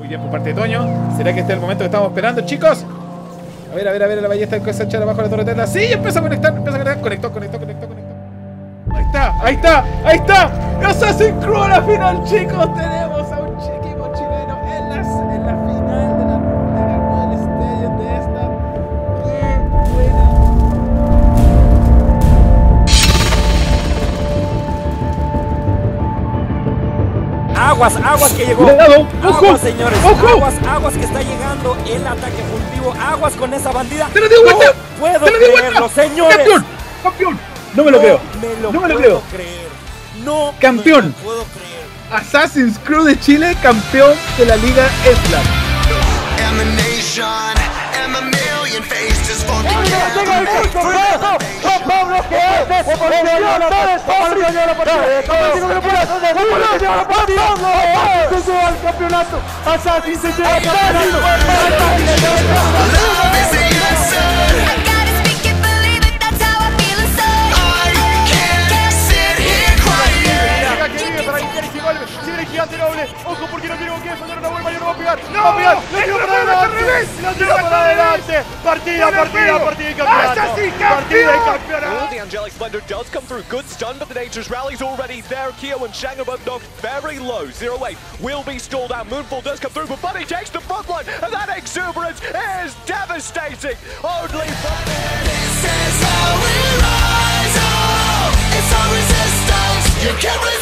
Muy bien por parte de Toño. ¿Será que este es el momento que estamos esperando, chicos? A ver, la ballesta empieza a echar abajo la torre Tesla. Sí, empieza a conectar, conectó. Ahí está. Assassin's Creed a la final, chicos. Tenemos a un equipo chileno en la final de la World Stadium de esta. ¡Qué buena! Aguas que llegó. Cuidado, ojo, Aguas, señores. ojo. Aguas que está llegando el ataque furtivo. Aguas con esa bandida. ¡Te lo digo, No puedo creerlo, señores. ¡Campeón! No me lo creo. No me lo puedo creer. No Campeón. me lo puedo creer. Assassin's Creed de Chile, campeón de la Liga Slam. Ojo porque no tiene con qué defender una vuelta y no va a pegar. No va a pegar. ¡Le tiro para adelante! Partida y campeonato. The Angelic Splendor does come through. Good stun, but the Nature's Rally's already there. Keo and Shango both knocked very low. 0-8 will be stalled out. Moonfall does come through, but Bunny takes the front line, and that exuberance is devastating. Only This is how we rise. Oh, it's our resistance. You can't